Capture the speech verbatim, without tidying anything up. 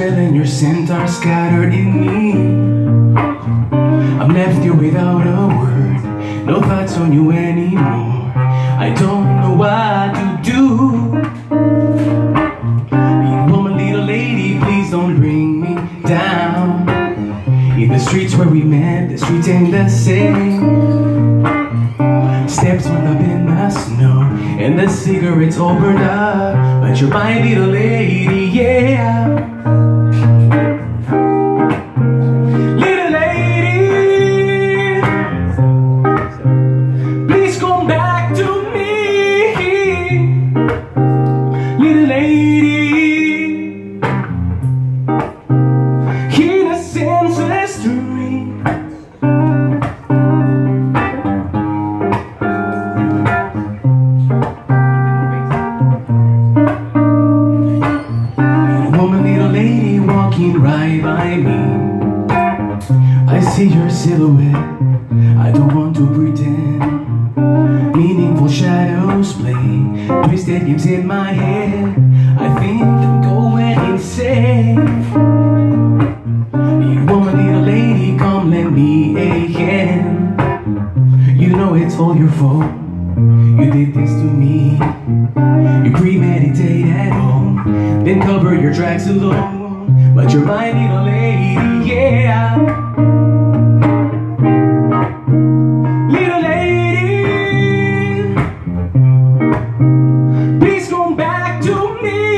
smell and your scent are scattered in me. I'm left here without a word, no thoughts on you anymore. I don't know what to do. Big woman, little lady, please don't bring me down. In the streets where we met, the streets ain't the same. Steps went up in the snow, and the cigarettes all burned up. But you're my little lady, yeah. Little lady, please come back to me. Little lady, in a senseless dream. Walking right by me, I see your silhouette. I don't want to pretend. Meaningful shadows play, twisted games in my head. I think I'm going insane. Little woman, little lady, come lend me a hand. You know it's all your fault. You did this to me. You premeditate at home, then cover your tracks alone. But you're my little lady, yeah. Little lady, please come back to me.